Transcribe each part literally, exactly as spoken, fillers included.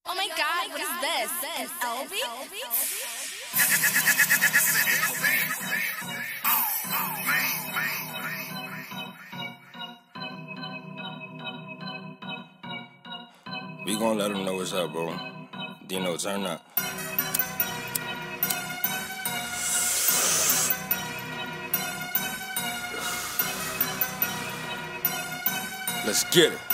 Oh my god, what is this? An L B? We gon' let them know what's up, bro. Dino, turn up. Let's get it.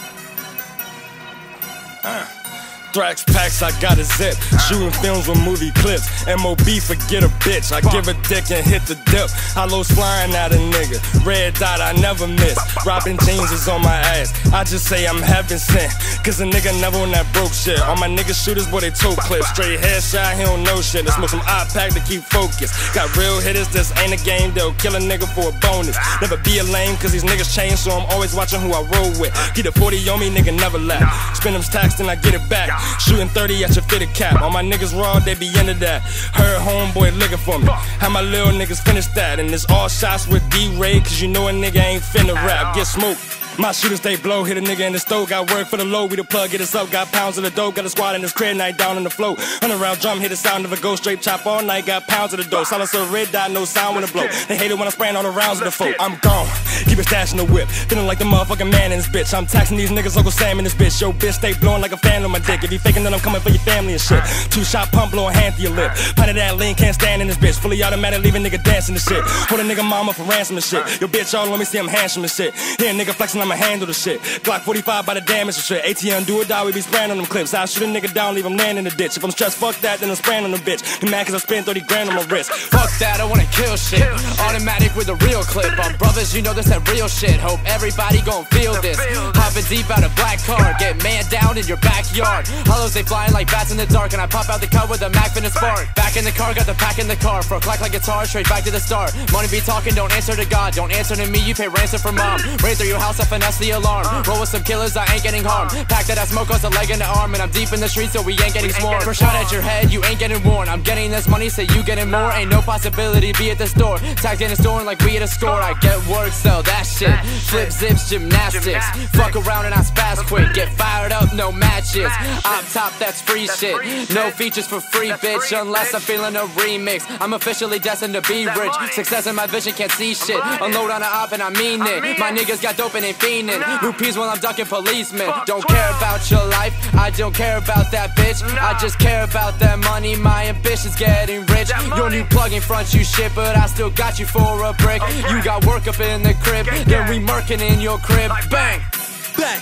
Uh. Thrax packs, I got a zip. Shooting films with movie clips. M O B, forget a bitch. I give a dick and hit the dip. Hollows flying at a nigga. Red dot, I never miss. Robin James is on my ass. I just say I'm heaven sent. Cause a nigga never on that broke shit. All my niggas shooters, boy, they toe clips. Straight headshot, he don't know shit. Let's smoke some iPack to keep focused. Got real hitters, this ain't a game. They'll kill a nigga for a bonus. Never be a lame, cause these niggas change. So I'm always watching who I roll with. Get a forty on me, nigga, never laugh. Spend them stacks, then I get it back. Shooting thirty at your fitted cap. All my niggas raw, they be into that. Heard homeboy looking for me. How my little niggas finish that. And it's all shots with D-Ray, cause you know a nigga ain't finna rap. Get smoked. My shooters, they blow, hit a nigga in the stove. Got work for the low, we the plug, get us up. Got pounds of the dope, got a squad in this crib, night down on the floor. Hundred round drum, hit the sound of a ghost, straight chop all night. Got pounds of the dope, silencer red dot, no sound when it blow. They hate it when I'm spraying all the rounds of the folk. I'm gone, keep it stashed in the whip. Feeling like the motherfucking man in this bitch. I'm taxing these niggas, Uncle Sam in this bitch. Yo, bitch, stay blowing like a fan on my dick. If you faking, then I'm coming for your family and shit. Two shot pump, blowing hand through your lip. Pint of that lean, can't stand in this bitch. Fully automatic, leaving nigga dancing and shit. Hold a nigga mama for ransom and shit. Yo, bitch, y'all let me see I'm handsome and shit. Here, nigga flexing, I'ma handle the shit. Glock forty-five by the damage and shit. A T M do or die, we be spraying on them clips. I shoot a nigga down, leave him laying in the ditch. If I'm stressed, fuck that, then I'm spraying on the bitch. You mad cause I spent thirty grand on my wrist. Fuck that, I wanna kill shit. Automatic with a real clip. I'm brothers, you know this that real shit. Hope everybody gon' feel this. Hopping deep out a black car, get man down in your backyard. Hollows, they flying like bats in the dark. And I pop out the cut with a Mac finna spark. Back in the car, got the pack in the car. For a clack like guitar, straight back to the start. Money be talking, don't answer to God. Don't answer to me, you pay ransom for mom. Raid through your house, I finesse the alarm. Roll with some killers, I ain't getting harmed. Pack that I smoke us a leg in the arm. And I'm deep in the streets, so we ain't getting sworn. First shot at your head, you ain't getting warned. I'm getting this money, so you getting more. Ain't no possibility, be at the store. Tagged in a store like we at a store. I get work, sell that shit. Flip zips, gymnastics. Fuck around and I spaz quick. Get fired up, no matches. Up top, that's free shit. No features for free, bitch. Unless I'm feeling a remix. I'm officially destined to be rich. Success in my vision, can't see shit. Unload on a op and I mean it. My niggas got dope and ain't fiending. Rupees while I'm ducking policemen. Don't care about your life, I don't care about that bitch. I just care about that money, my ambition's getting rich. Your new plug in front you shit, but I still got you for a brick. You got work up in the crib, then we murking in your crib. Bang! Bang!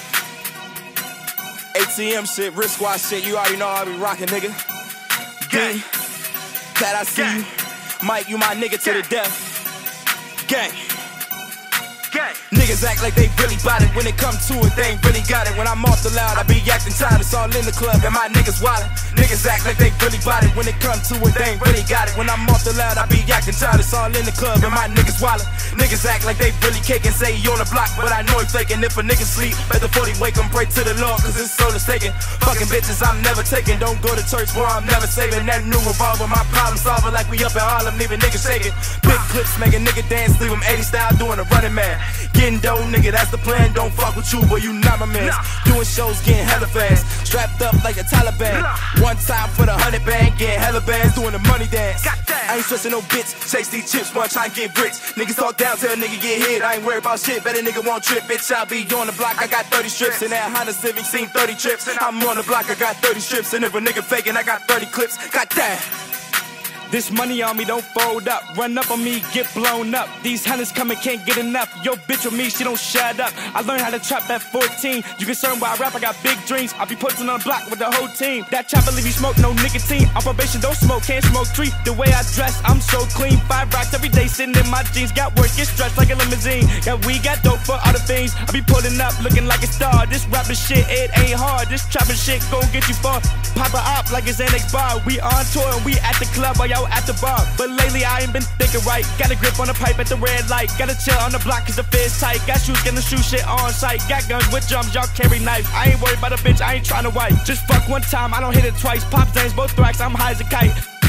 A T M shit, wrist squad shit, you already know I be rocking, nigga. D, Pat, I see you. Mike, you my nigga to the death. Gang. Niggas act like they really bout it. When it come to it, they ain't really got it. When I'm off the loud, I be acting tired. It's all in the club and my niggas wildin'. Niggas act like they really bout it. When it come to it, they ain't really got it. When I'm off the loud, I be acting tired. It's all in the club and my niggas wildin'. Niggas act like they really caking, say he on the block, but I know he faking. If a nigga sleep, let the forty wake him, pray to the Lord, cause his soul is taken. Fucking bitches, I'm never taking. Don't go to church, boy, I'm never saving. That new revolver, my problem solver, like we up in Harlem, leaving niggas shaking. Big clips, make a nigga dance, leave him eighty style, doing a running man. Getting dough, nigga, that's the plan. Don't fuck with you, boy, you not my man. Doing shows, getting hella fast. Strapped up like a Taliban. One time for the hundred band, getting hella bands, doing the money dance. I ain't stressing no bitch, chase these chips, one try and get rich. Niggas talk down, tell a nigga get hit. I ain't worried about shit, better nigga won't trip. Bitch, I be on the block, I got thirty strips. And that Honda Civic seen thirty trips. I'm on the block, I got thirty strips. And if a nigga faking, I got thirty clips. God damn. This money on me, don't fold up. Run up on me, get blown up. These hunters coming, can't get enough. Yo, bitch with me, she don't shut up. I learned how to trap at fourteen. You concerned why I rap, I got big dreams. I be posting on the block with the whole team. That chopper leave you smoke, no nicotine. On probation, don't smoke, can't smoke tree. The way I dress, I'm so clean. Five racks every day, sitting in my jeans. Got work, get stretched like a limousine. Got weed, got dope for other things. I be pulling up, looking like a star. This rapping shit, it ain't hard. This trapping shit gon' get you far. Pop a op like it's Annex Bar. We on tour and we at the club while y'all at the bar. But lately I ain't been thinking right. Got a grip on the pipe at the red light. Gotta chill on the block cause the fit's tight. Got shoes, gonna shoot shit on sight. Got guns with drums, y'all carry knives. I ain't worried about a bitch, I ain't tryna wipe. Just fuck one time, I don't hit it twice. Pop James, both thrax, I'm high as a kite.